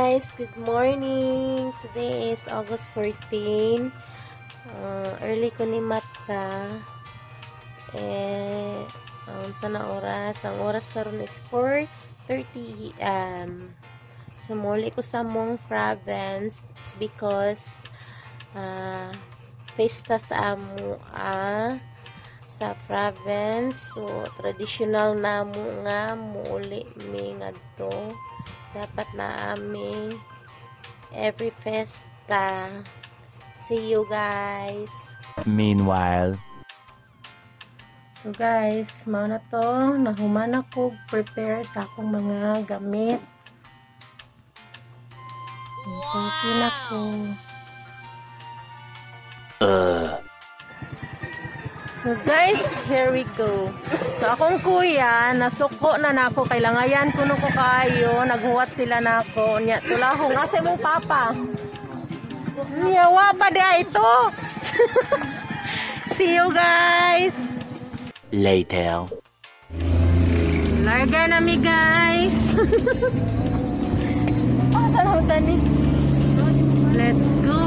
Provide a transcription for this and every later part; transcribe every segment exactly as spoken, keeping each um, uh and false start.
guys, good morning. Today is August fourteenth. Uh, early ko ni mata. Eh, um, sana oras. Ang oras karon is four thirty a m Sumuli ko sa mong province. It's because uh, festa sa amo ah, sa province. So, traditional na mo nga muli mi ngadto. Dapat na ami every festa. See you guys. Meanwhile, so guys, mao na to, nahuman ako prepare sa akong mga gamit. Okay na ko. uh, So guys, here we go. So akong kuya, nasuko na nako kay langayan kuno ko kayo, naghuwat sila nako. Nya tulahong asa mo papa. Yawa pa dia ito. See you guys. later. Larga na mi guys. Asa na tani? Let's go.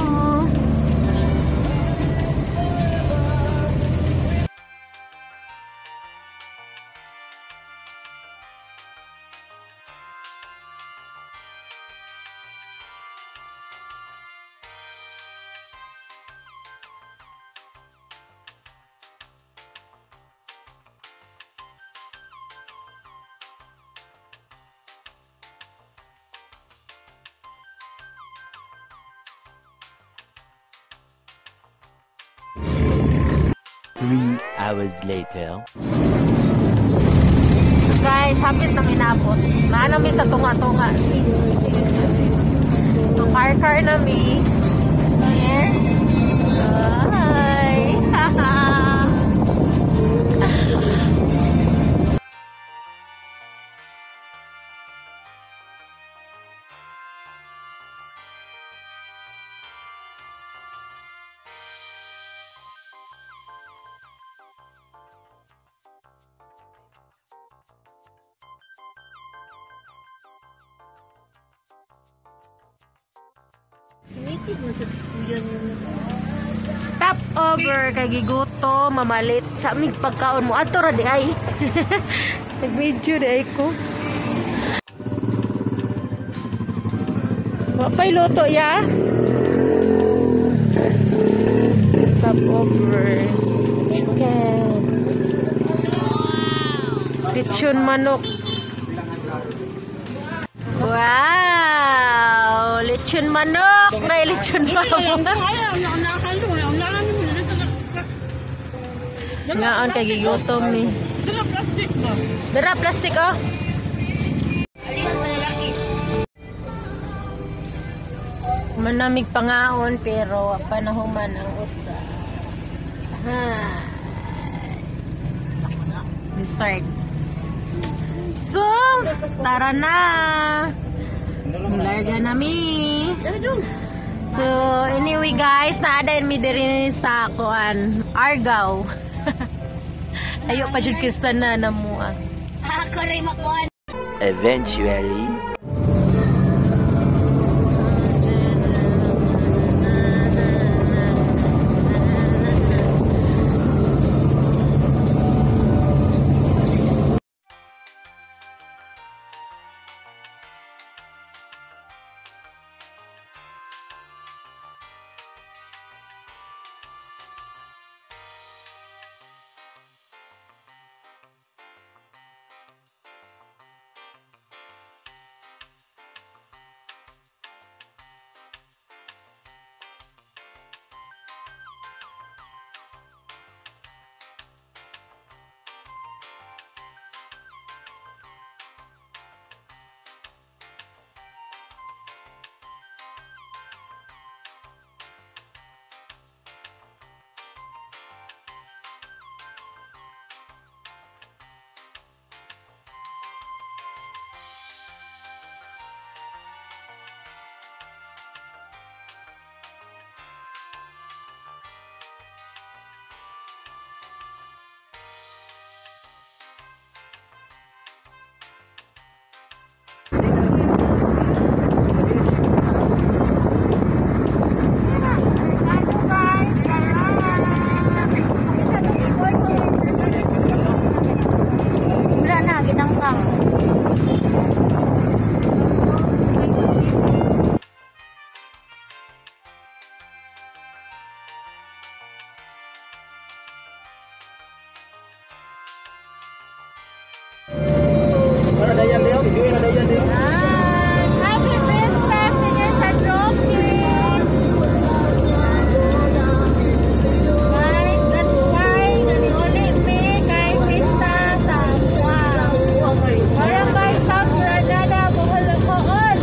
Three hours later. So guys, hapit na minabot. Maano mi sa tunga-tunga. So car-car na mi. Here. Hi. Sinitig mo sa yun. Stop over kay giguto, mamalit sa aming pagkaon mo. Ato ra di ay. Nag-video di ay ko. Wapay loto ya. Stop over. Okay. Lechon manok. Wow! Lechon manok! Na lechon manok! Ngaon kay gigutom ni. Dara plastic ba? Dara plastic oh. Manamig pangaon pero panahuman ang usa. Ha. Dessert. So, tara na. Larga na mi. So, anyway guys, naadayin mi diri sa kuan, Argao. Ayo pa jud kista na namo ah. Ako rin makuha. Eventually. Welcome. Happy Fiesta, Senior San Roque! Guys, that's why naniuli mi kay Fiesta sa Wow. Barangay South Granada, Bohol-Bohol.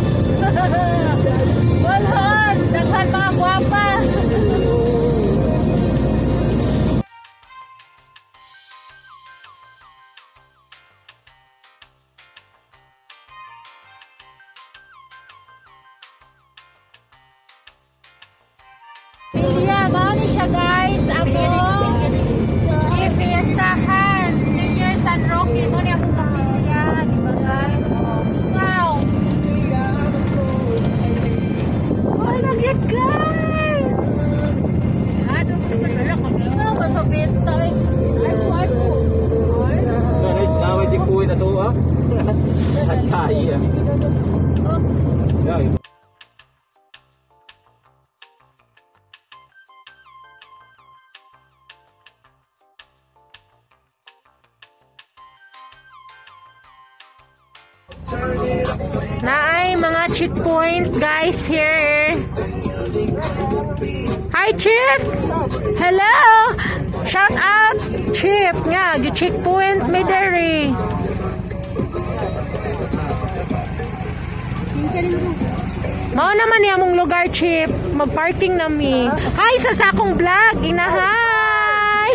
Bohol, daghan mga guwapa. Pilya, mao ni siya guys, among i-fiestahan Senior San Roque. Mo ni akong kapilya, di ba guys? Wow! Oh, nagyat guys! Ano, wala ka ba? Ba sa fiesta eh? Ay po, ay po. Naway di kuwi na to ah. Hatay ah. Oops. Naay mga checkpoint guys here. Hi Chief! Hello! Shout out Chief nga, gi-checkpoint mi dere. Mao naman ni among lugar Chief, mag-parking nami. Hi sa sakong vlog, inahay.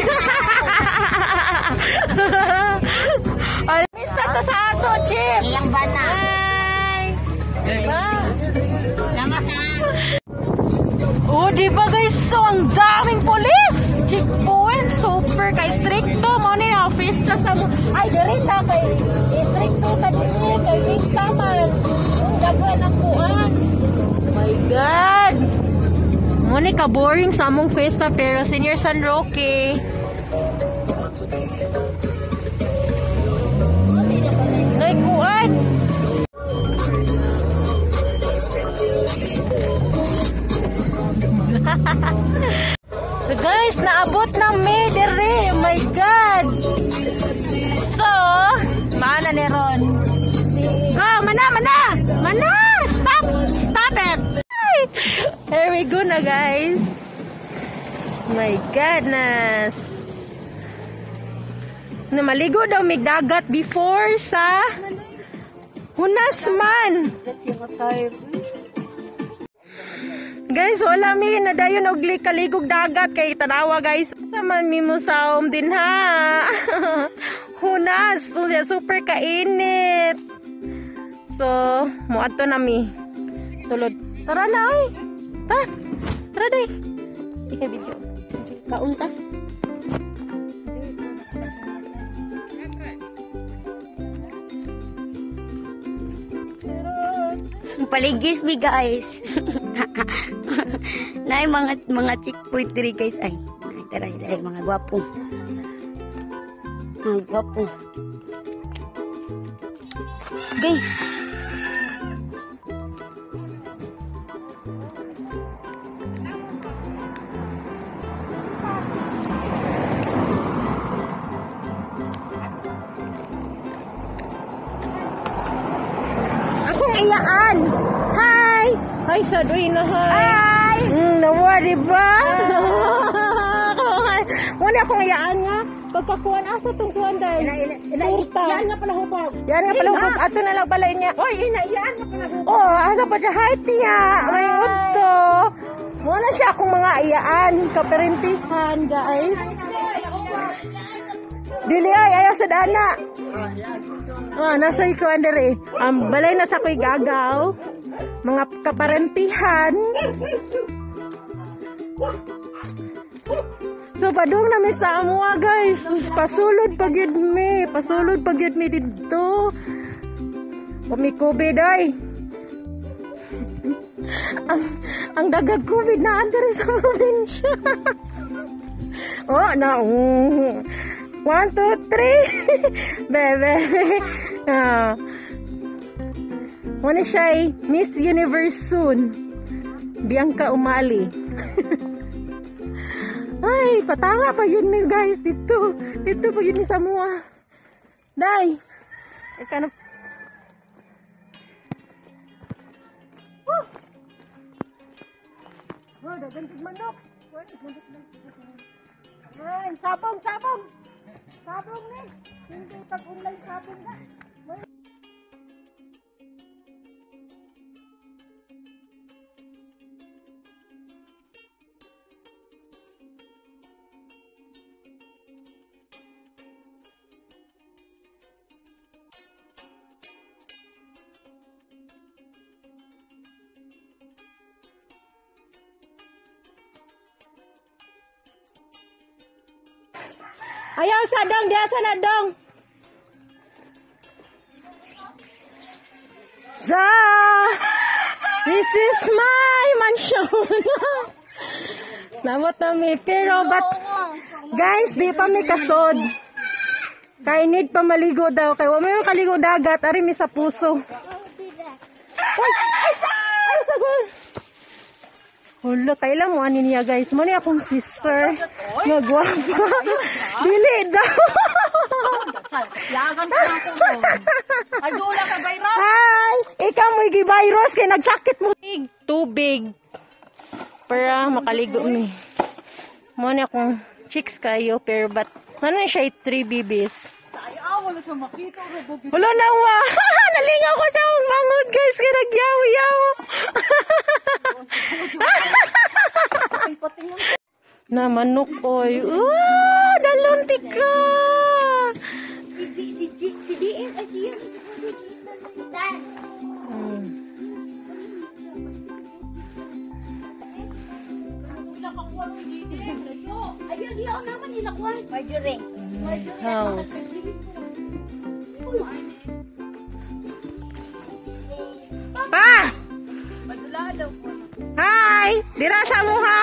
Mista to sa ato Chief. Iyang bana. Hi. Salamat ha. Oh, di ba guys? So, ang daming polis! Checkpoint, super kay stricto mo ni na fiesta sa mo. Ay, dirita kay stricto sa dito kay fiesta man. Daghan ang kuan. My God! Mo ni ka boring sa among fiesta pero Senior San Roque. Nay kuan. So guys, naabot na may dere. Oh my God. So, maana ni Ron. Go, mana, mana. Mana. Stop. Stop it. Here we go na guys. My goodness. Na maligo daw may dagat before sa Hunas man. Guys, wala mi na dayon og kaligog dagat kay tanawa guys. Sa man mi mo saom din ha. Hunas, so, super kainit. So, muadto na mi. Tulod. Tara na oy. Ta. Tara day. Ika video. Kaunta. Paligis mi guys. Nay mga mga checkpoint diri guys ay. Tara diri mga gwapo. Mga gwapo. Okay. Akong iyaan. Hi. Hi sa doy na hi. Hi. Mm, nawa di ba? Wala akong iyaan nga. Pagkakuan asa tong kuan dai. Yan nga pala hubog. Yan nga pala hubog. Ato na lang balay niya. Oy, ina iyaan nga pala hubog. Oh, asa pa siya height niya. May utto. Wala siya akong mga iyaan. Kaparentihan, guys. Dili ay ayaw sa dana. Ah, nasa ikuan dere. Um, balay na sa ko'y gagaw. Mga kaparentihan. So padung na mi sa amuha guys. Pasulod pag yun mi. Pasulod pag yun mi dito. Pumikovid ay. ang, ang dagag COVID na andari sa probinsya. Oh, na. Uh, one, two, three. Bebe. Ah. Muna siya ay Miss Universe soon. Bianca Umali. Ay, patanga pa yun ni guys. Dito. Dito pa yun ni Samoa. Day. Ika na. Woo! Oh, dagantig manok. Ay, sabong, sabong. Sabong ni. Hindi pag-unlay sabong na. Ayaw sa dong, dia sana dong. Sa, this is my mansion. Namot nami, pero but guys, di pa may kasod. Kay need pa maligo daw, kay wa may kaligo dagat, ari mi sa puso. Ay, ay, ay, sagon. Hala, kailan mo ani niya guys? Mo ni akong sister. Nga gwapa. Dili daw. Yagan ka na ko. Ay, doon ka virus. Ay, ikaw mo gi-virus kay nagsakit mo. Tubig. Para makaligo mi. Mo ni akong chicks kayo, pero but ano siya three babies. Ay, awal sa makita. Wala na wa. Nalingaw ko sa akong mangod guys. Kaya nagyaw-yaw. Na manok oy. Uh, daluntik ka. Si si si D M ay siya. Hmm. Ayaw, di ako naman nilakuan. Marjorie. House. Pa! Hi! Dirasa mo ha?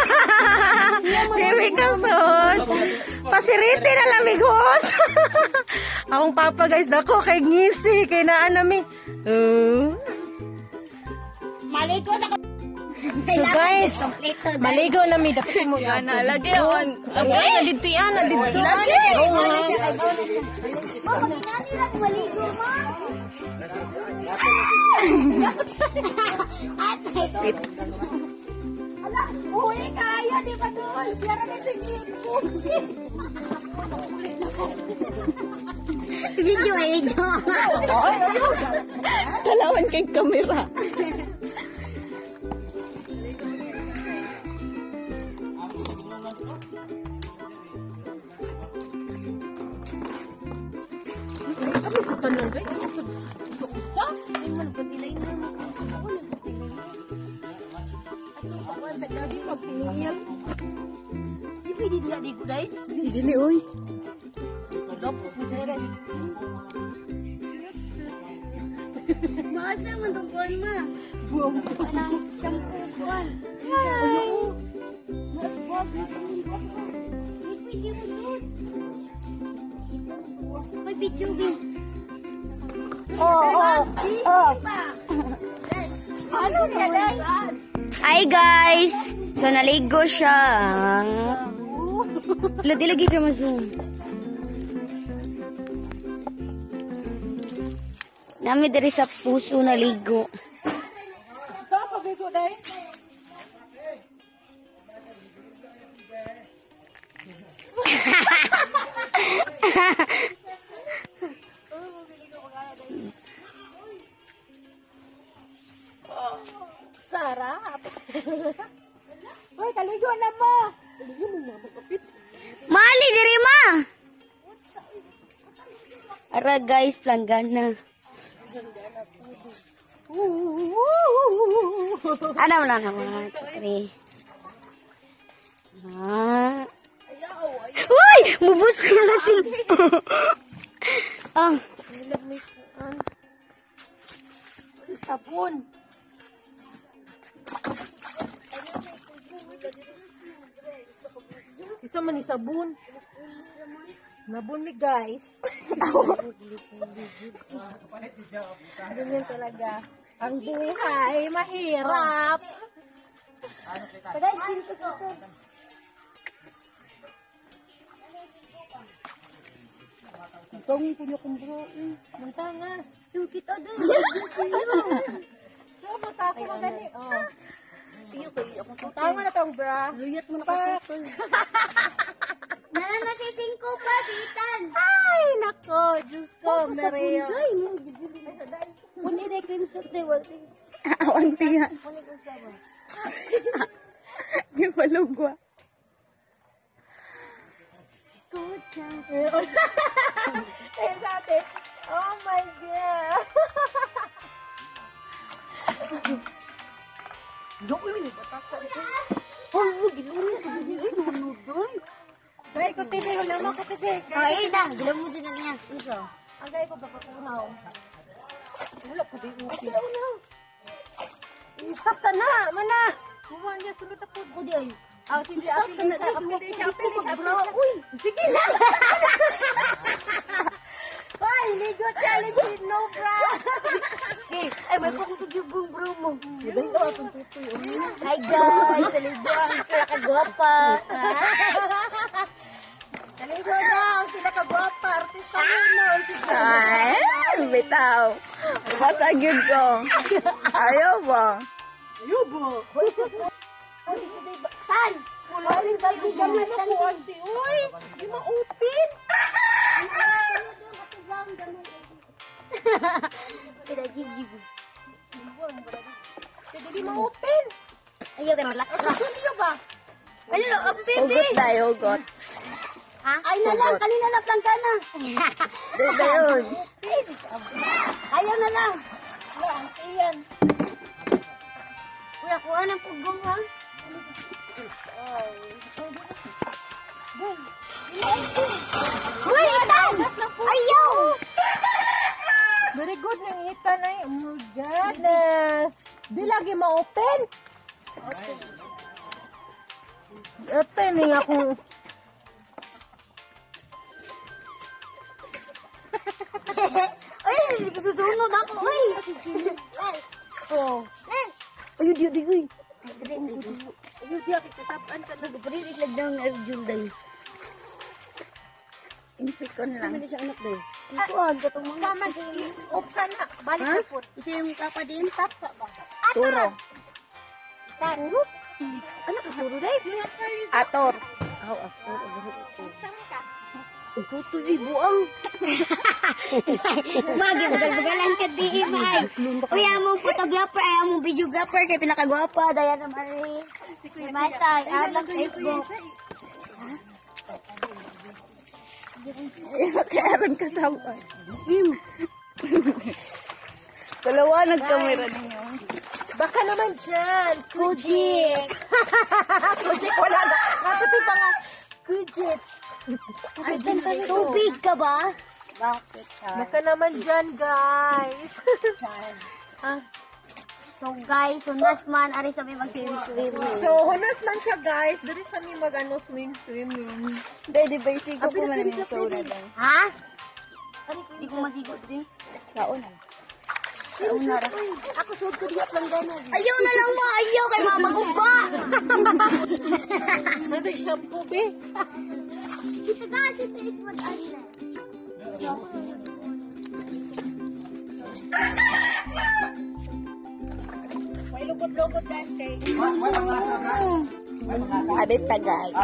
Kimi kasod. Pasiriti na lamigos. Akong papa guys, dako kay ngisi. Kay naan nami. Uh. Maligo sa So guys, maligo na mi dako mo. Ana, lagi on. Ay, nadito yan, nadito. Lagi. Oo nga. Mama, ginani lang maligo, ma. Ala, uwi kaya di ba doon? Piyara na tingin ko. Video ay video. Kalawan kay kamera. Dili oy. Masa mo tungkol ma? Buong Anang shampoo kuan. May video bin. Oh, oh, oh. Ano yan? Hi guys! So naligo siya. Lagi lagi ka ma-zoom. Nami diri sa puso naligo. Saan ka bigo dai? Sarap. Hoy, kaligo na mo. Kaligo mo na magkapit. Mali diri ma. Ara guys, planggana. Ano mo na naman? Tari. Ah. Uy! Mubus ka na si. Ah. Sabon. Isa man ni sabon. Nabunmi guys. Ganyan talaga. Ang buhay, mahirap. Paday, sinto ko. Itong punya kong bro. Manta nga. Yung kita doon. So, matako magani. Oh. Iyo kayo ako tutoy. Tama na tong bra. Luyat mo na ka tutoy. Nananasiting ko pa, Titan. Ay, nako. Diyos ko, Maria. Puni na cream sa table. Awan tiyan. Di palugwa. Kucha. Eh, dati. Oh my God. Dok yun, batasan ko. Oh, ginulo ko. Ginulo doon. Dahil ko tini, wala mo ka tini. Ay, na. Gilam mo din na niya. Iso. Ang gaya ko papakunaw. Wala ko din upi. Stop ka na, mana. Buwan niya, sunod ako. Kudi ay. Ah, sige, Stop apili ka na. siya, apili siya, apili siya, apili siya. Uy. Sige na. Ay, ligo challenge with no bra. Okay. Ay, may pakutog yung buong bro mo. Hi guys, taliguan. Kaya kagwapa. Naligo daw, sila ka-guwapa, artista mo nun. Ay, bitaw. Basag yun ko. Ayaw ba? Yubo. Tan! Muling bago gamit tan. Auntie, uy, di ma-open. Tidak jijib. Hindi di ma-open. Ayo kan relax. Hindi ba? Ano lo, ang Hugot baby. tayo, hugot. Ha? Ay na lang, kanina na plan ka na. Dito yun. Ayaw na lang. Wala, auntie yan. Kuya, kuha ng pugong ha. Uy, itan! Ayaw! Very good nang itan ay. Oh my goodness. Di lagi ma-open. Ito ni ako. Ay, hindi ko susunod ako. Uy! Oh. Ayun, di, di, di. Ayun, di ako kasapaan ka na. Nagparinig lang daw ng Julday. Insikon lang. Ano siya anak daw? Sikuan, katong mga. Tama, opsan na. Balik na po. Isa yung mukha pa din. Tapsa ba? Turo. Taro? Ano ka puro day? Ator. Aw, ako. Sama ka? Puto ibuang. Magi bagal-bagalan ka di imay. Uy, among photographer, ay among videographer kay pinakagwapa, Diana Marie. Si Mata, add lang sa Facebook. Kailan ka tawag. Dalawa nagkamera ninyo. Baka naman dyan. Kujik. Kujit, wala na. Nakati pa nga. Kujit. Tubig ka ba? Bakit? Baka naman dyan, guys. Ah, So guys, unas man, ari sa may mag-swim-swim. so, hunas man siya, guys. Dari sa ni mag-ano, swim-swimming. Dahil di ba isigo ko man yung soda doon. Ha? Hindi ko masigot rin. Kaon. Ako suot ko diya planggana. Ayaw na lang mo, ayaw kay mamaguba. Nada shampoo, be. Kita ka, kita it what asa. May lugod-lugod, guys, kay... Adit ta guys.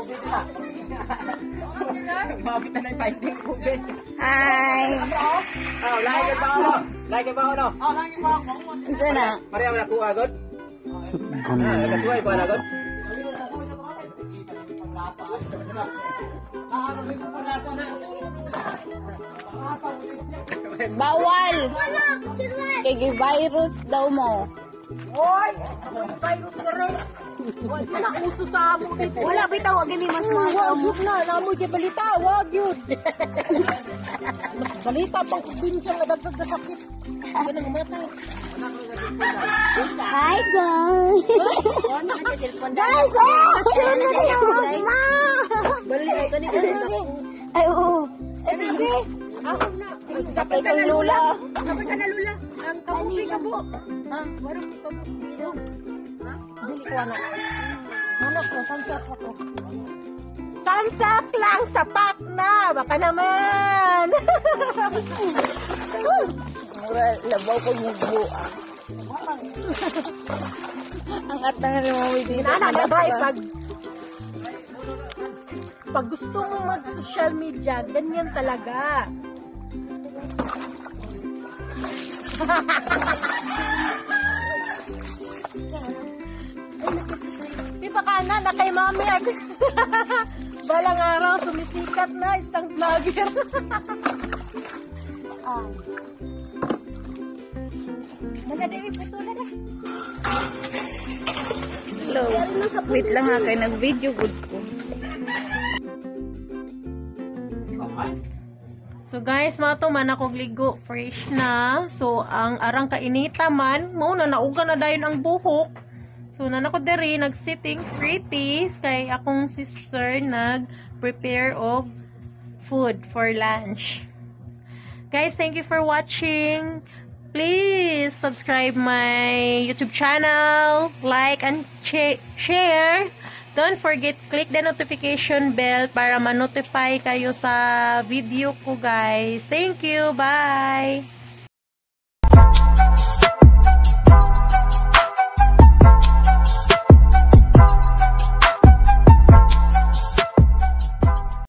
Mabita na yung fighting ko, Ben. Hi. Oh, lagi ka ba ako? Lagi ka ba ako, no? Ito na. Maria, wala ko agad? Ah, nagkasuway ko agad? Bawal. Kaya virus daw mo. Hoy! Virus ka rin. Hoy, wala uso sa amo dito. Wala bitaw, wag ni mas mas. Wag na, namoy kay balita. Wag yun. Balita pang probinsya nga dagdag na sakit. Yan ang matay. Hi guys. Guys, oh! Ma! Bali, ay, kanina. Ay, oo. Ay, grabe. Ako na. Sakay kang lula. Kapag ka na lula. Ang kabupi ka po. Ha? Warang ko kabupi ko. Ha? Dili ko ano. Manok ko, sunsak ako. Sunsak lang, sapak na. Baka naman. Mura, labaw ko yung buwan. Ang atang rin mo with dito. Nana, nabay, pag pag gusto mo mag-social media, ganyan talaga. Pipa ka na, na kay mami. Balang araw, sumisikat na, isang vlogger. Ah. Nagadaig, ito na na. Hello. Wait lang ha, kayo nag-video good ko. So guys, mga to man ako ligo fresh na. So ang arang kainita man, mo na nauga na dayon ang buhok. So nanako diri nag-sitting pretty kay akong sister nag-prepare og food for lunch. Guys, thank you for watching. Please subscribe my YouTube channel, like and share. Don't forget, click the notification bell para ma-notify kayo sa video ko, guys. Thank you. Bye!